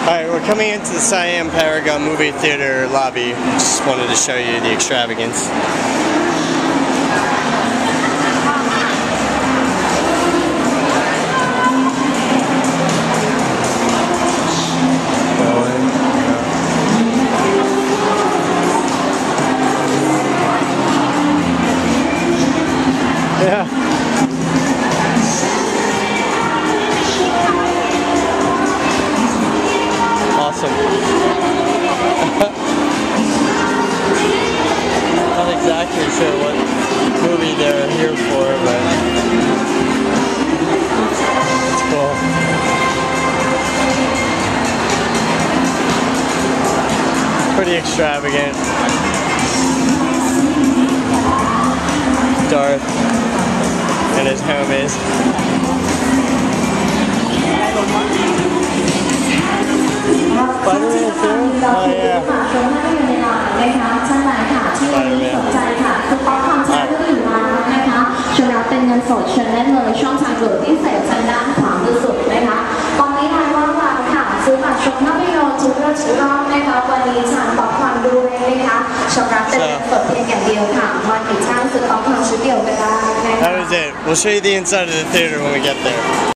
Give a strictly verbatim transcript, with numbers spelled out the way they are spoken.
Alright, we're coming into the Siam Paragon movie theater lobby. Just wanted to show you the extravagance. Yeah. Awesome. Not exactly sure what movie they're here for, but it's cool. Pretty extravagant. Darth and his homies. Spider-Man too? Oh yeah. Spider-Man. ชำระเป็นเงินสดเชิญได้เลยช่องทางด่วนพิเศษทางด้านขวามือสุดนะคะตอนนี้ทางว่างเราค่ะซื้อบัตรชมภาพยนตร์ทุกเรื่องทุกรอบนะคะวันนี้ทางป๊อปคอร์นด้วยนะคะชำระเป็นเงินสดเพียงอย่างเดียวค่ะมากี่ท่านซื้อป๊อปคอร์นชุดเดียวก็ได้นะคะ That was it. We'll show you the inside of the theater when we get there.